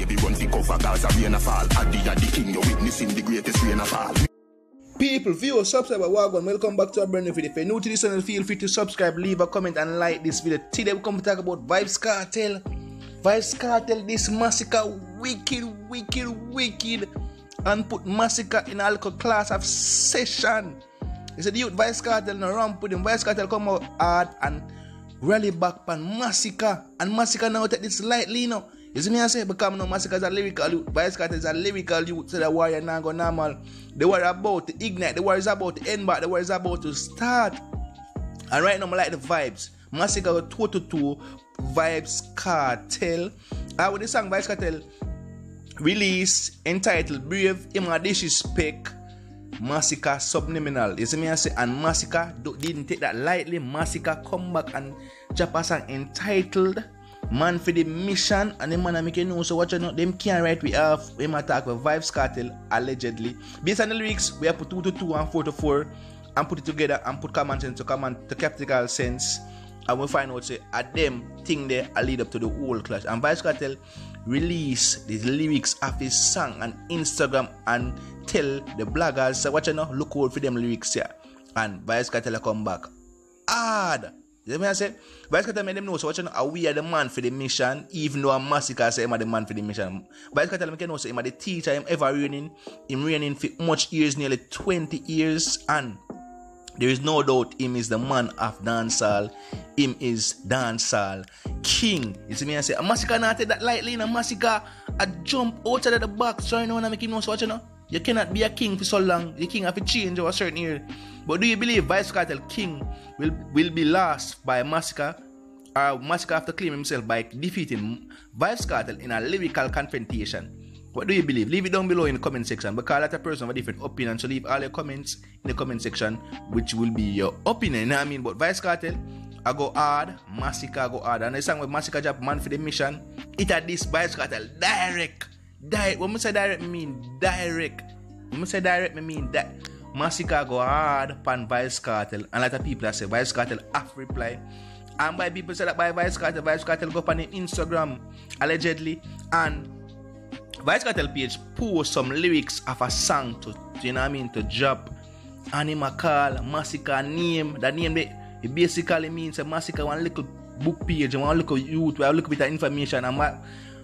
baby run the cover, cause a rain a fall. Addy the king, you're witnessing the greatest rain a fall. People, viewers, subscriber, Wagwan, welcome back to a brand new video. If you're new to this channel, feel free to subscribe, leave a comment and like this video. Today we come to talk about Vybz Kartel. Vybz Kartel, this massacre, wicked, and put massacre in a little class of session. He said the youth Vybz Kartel no ramp with him. Vybz Kartel come out hard and rally back on massacre. And massacre now take this lightly, you know. You see me I say, because no massacre is a lyrical youth. Vybz Kartel is a lyrical youth, so the warrior now go normal. The war about to ignite, the war is about to end back, the war is about to start. And right now I like the vibes. Massacre go 2-2, Vybz Kartel. With the song Vybz Kartel release entitled Brave, him a disrespect Massacre subliminal. You see me I say, and Massacre didn't take that lightly. Massacre come back and drop a song entitled Man for the Mission, and the man I make you know, so watch out, them can't write we have him attack with Vybz Kartel allegedly. Based on the lyrics, we have put 2-2 and 4-4 and put it together and put common sense to capital sense, and we find out say at them thing there a lead up to the whole clash. And Vybz Kartel release the lyrics of his song on Instagram and tell the bloggers, so watch out, look out for them lyrics here. And Vybz Kartel come back hard. You know what I say? Vybz Kartel made them know, so watch out, we are the man for the mission, even though a Massacre say him are the man for the mission. Vybz Kartel make you know, so him are the teacher, him ever reigning, him reigning for much years, nearly 20 years, and there is no doubt him is the man of dancehall. Him is dancehall king. You see me I say, a Massacre not take that lightly, and a Massacre a jump outside of the box, so you know, and make him know, so watch out. You cannot be a king for so long. The king have to change over a certain year. But do you believe Vybz Kartel king will be lost by Massacre? Or Massacre have to claim himself by defeating Vybz Kartel in a lyrical confrontation? What do you believe? Leave it down below in the comment section, because that's a person with a different opinion. So leave all your comments in the comment section, which will be your opinion. You know what I mean? But Vybz Kartel, I go hard, Massacre go hard. And the song with Massacre drop Man for the Mission, it had this Vybz Kartel direct. When I say direct, I mean direct. When I say direct, I mean that Massacre go hard upon Vybz Kartel. And a lot of people that say Vybz Kartel have reply. And by people say that by Vybz Kartel go up on Instagram allegedly. And Vybz Kartel page post some lyrics of a song to you know what I mean, to drop. And him a call Massacre name. That name it basically means a Massacre one little book page, one little youth, where I look bit of information. And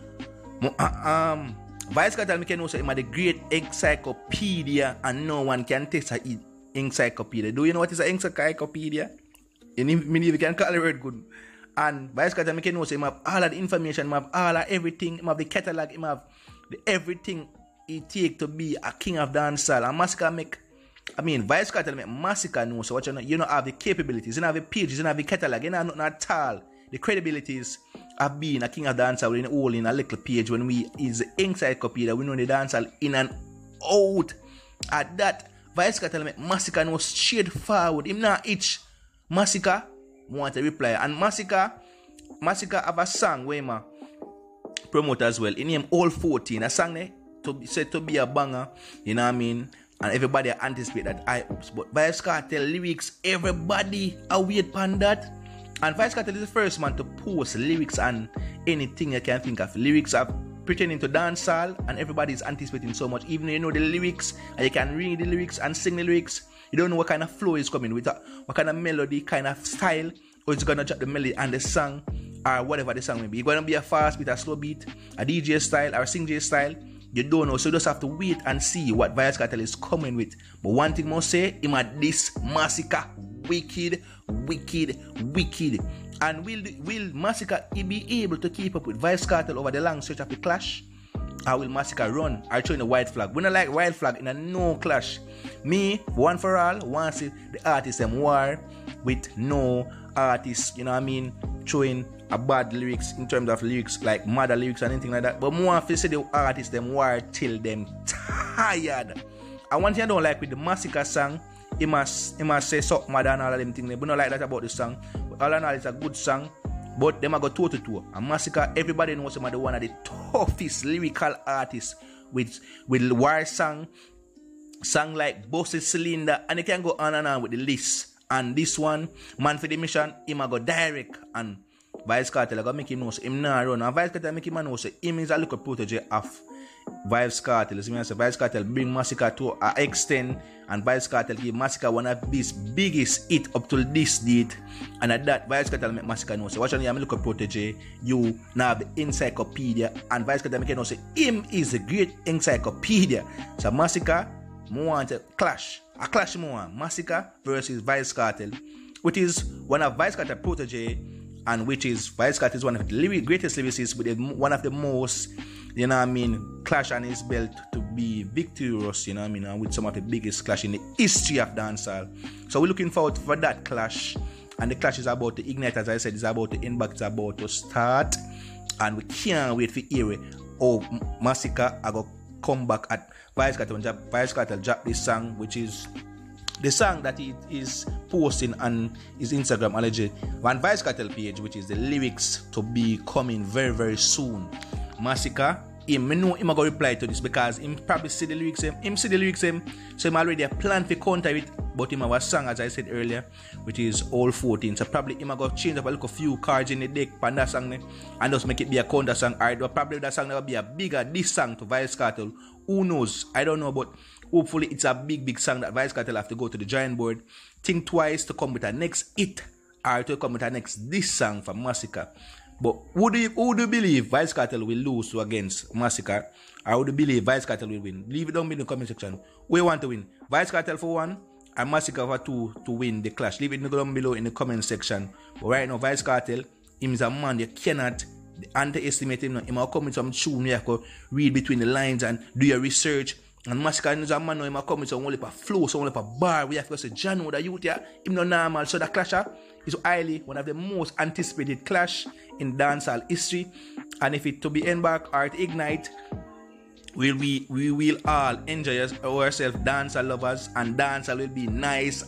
Vybz Kartel make you know so him are the great encyclopedia, and no one can test a encyclopedia. Do you know what is an encyclopedia? You can call the word good. And Vybz Kartel make you know so him have all of the information, him have all of everything, him have the catalog, him have the everything it take to be a king of dancehall. And Massacre make, Vybz Kartel make Massacre know so what you know have the capabilities, you know have the pages, you know have the catalog, you know nothing at all. The credibilities of being a king of dancehall in all in a little page when we is encyclopedia, we know the dancehall in and out. At that, Vybz Kartel make Massacre no straightforward. Him not itch. Massacre want a reply. And Massacre have a song where him promote as well. In name All 14. A song there said to be a banger. You know what I mean? And everybody anticipate that oops. But Vybz Kartel lyrics, everybody await upon that. And Vybz Kartel is the first man to post lyrics and anything you can think of. Lyrics are pretending to dancehall, and everybody is anticipating so much. Even though you know the lyrics and you can read the lyrics and sing the lyrics, you don't know what kind of flow is coming with, what kind of melody, kind of style, or it's gonna drop the melody and the song, or whatever the song may be. It's gonna be a fast beat, a slow beat, a DJ style, or a sing J style. You don't know, so you just have to wait and see what Vybz Kartel is coming with. But one thing I must say, him at this Massacre wicked. And will Massacre be able to keep up with Vybz Kartel over the long stretch of the clash? Or will Massacre run or showing the white flag? We don't like white flag in a no clash. Me, one for all, want to see the artist them war with no artist, you know what I mean, showing a bad lyrics in terms of lyrics, like mother lyrics and anything like that. But more to see the artists them war till them tired. And one thing I don't like with the Massacre song, he must say something more than all of them things. We don't like that about the song. But all in all, it's a good song. But them are go toe to toe. And Massacre, everybody knows him are the one of the toughest lyrical artists with war song like Bossy Cylinder, and they can go on and on with the list. And this one, Man for the Mission, him a go direct and Vybz Kartel I gotta make him know say him not run. And Vybz Kartel make him know say him is a little protege of Vybz Kartel. You see me I say Vybz Kartel bring Massacre to an extent, and Vybz Kartel give Massacre one of his biggest hit up to this date. And at that Vybz Kartel make Massacre know say watch on you, I'm look protege, you now have the encyclopedia, and Vybz Kartel make him know say him is a great encyclopedia. So Massacre more want a clash more. Massacre versus Vybz Kartel, which is one of Vybz Kartel protege, and which is Vybz Kartel is one of the greatest lyricists with one of the most, you know what I mean, clash on his belt to be victorious, you know what I mean, and with some of the biggest clash in the history of dancehall. So we're looking forward for that clash, and the clash is about to ignite, as I said, it's about to end back, it's about to start, and we can't wait for hear how Massacre I go come back at Vybz Kartel when Vybz Kartel drop this song, which is the song that he is posting on his Instagram allegedly on Vybz Kartel page, which is the lyrics to be coming very very soon. Massacre, him know him go reply to this because him probably see the lyrics so him already a plan for counter it, but him have a song as I said earlier, which is all 14. So probably him go change up a little few cards in the deck on that song and just make it be a counter song. Alright, but probably that song will be a bigger this song to Vybz Kartel. Who knows? I don't know, but hopefully it's a big song that Vybz Kartel have to go to the giant board, think twice to come with a next hit or to come with a next this song for Massacre. But who do you believe Vybz Kartel will lose to against Massacre, or who do you believe Vybz Kartel will win? Leave it down in the comment section. We want to win Vybz Kartel for 1 and Massacre for 2 to win the clash. Leave it down below in the comment section. But right now Vybz Kartel, him is a man you cannot underestimate him. He might come with some tune, you have to read between the lines and do your research. And Massacre is a man now, he might come with some only a flow, some only a bar. We have to say, John, the youth here, him not normal. So the clash is highly one of the most anticipated clash in dancehall history. And if it to be end back or to ignite, we will all enjoy ourselves, dancehall lovers, and dancehall will be nice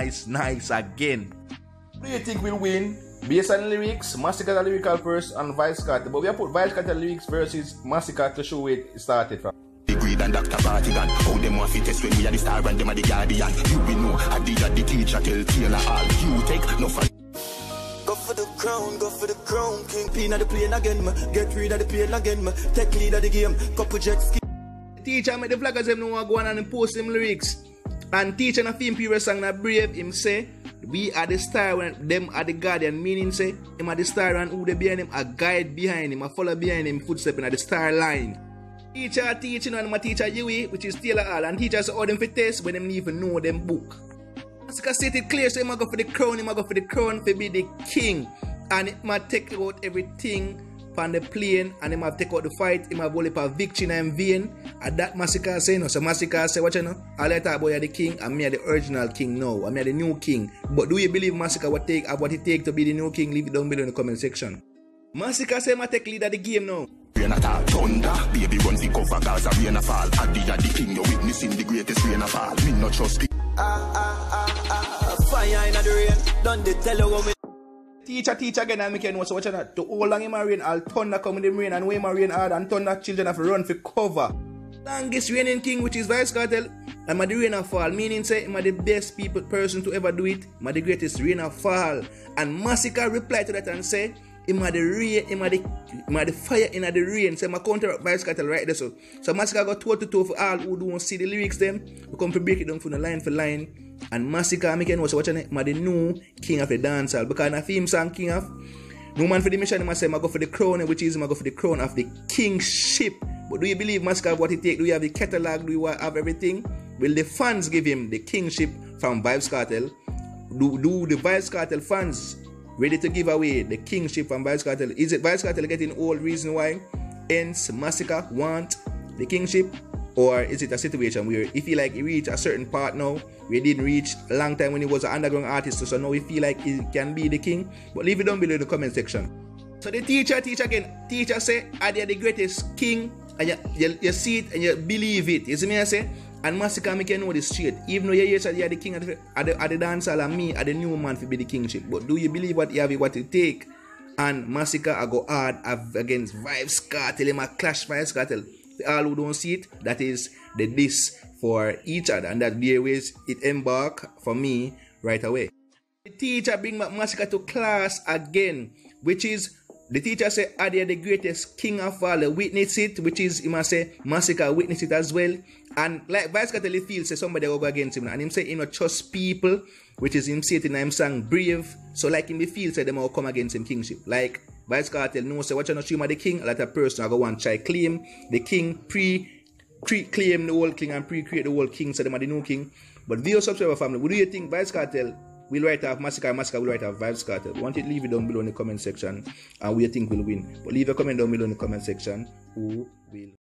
again. Who do you think will win? Based on lyrics, Massacre the lyrical first and Vybz Kartel. But we have put Vybz Kartel lyrics versus Massacre to show where it started from. Degree than Dr. Bartigan. How them want to test when we are the star and them are the guardian. You will know, I did the teacher tell Taylor all. You take no for. Go for the crown, Kingpin of the plane again, get rid of the pain again, take lead of the game, couple jet ski. The teacher made the flaggers them know go on and post them lyrics. And teacher na film period song na brave, him say, we are the star when them are the guardian, meaning say, him are the star and who they behind him, a guide behind him, a follow behind him, footstep in the star line. Teacher teaching and my teacher Yui, which is Taylor Hall, and teachers all them for test when them even know them book. Massacre said it clear, so him go for the crown, for be the king. And it might take out everything on the plane, and him have take out the fight, him have only a victory in vain. And that Massacre say no. So Massacre say, what you know? I let talk about you the king, and me are the original king now. I'm the new king. But do you believe Massacre what it take to be the new king? Leave it down below in the comment section. Massacre say I take lead of the game now. Rain at all, thunder, baby runs the cover, Gaza rain a fall. Addy the king, you're witnessing the greatest rain a fall. Me not trust it. Fire in the rain, done the tell you me. Teacher again, and make you know so what you know. To how long him a rain, all thunder come in the rain, and when him a rain hard, and thunder children have to run for cover. Longest reigning king, which is Vybz Kartel, and the rain a fall, meaning say him a the best person to ever do it, him a the greatest rain a fall. And Massacre reply to that and say, him a the rain, him a the fire in the rain. So I counter Vybz Kartel right there. So Massacre got toe to toe for all who don't see the lyrics them. We come to break it down from the line for line. And Massacre make you know so watch the new king of the dancehall. Because in a film song king of no man for the mission, him say I go for the crown, which is I go for the crown of the kingship. But do you believe Massacre what it take? Do you have the catalog? Do you have everything? Will the fans give him the kingship from Vybz Kartel? Do the Vybz Kartel fans ready to give away the kingship from Vybz Kartel? Is it Vybz Kartel getting all reason why hence Massacre want the kingship? Or is it a situation where he feel like he reached a certain part now where he didn't reach a long time when he was an underground artist, so now he feel like he can be the king? But leave it down below in the comment section. So the teacher say, are they the greatest king? And you see it and you believe it. You see me I say? And Massacre make you know this straight. Even though you say you are the king of the dancehall and me are the new man to be the kingship. But do you believe what it take? And Massacre I go hard against Vybz Kartel. Him a clash Vybz Kartel. All who don't see it, that is the diss for each other, and that there ways it embark for me right away. The teacher bring back Massacre to class again, which is the teacher say Adi the greatest king of all, witness it, which is he must say Massacre witness it as well. And like Vybz Kartel he feels say somebody will go against him, and him say him not trust people, which is him say it in him song Brave. So like him he feels say them will come against him kingship. Like Vybz Kartel knows say what you not stream of the king, a lot of person are go want try claim the king, claim the whole king and pre-create the whole king, so them are the new king. But video subscriber family, what do you think? Vybz Kartel will write off Massacre, Massacre will write off Vybz Kartel? Want it, leave it down below in the comment section and we think will win. But leave a comment down below in the comment section who will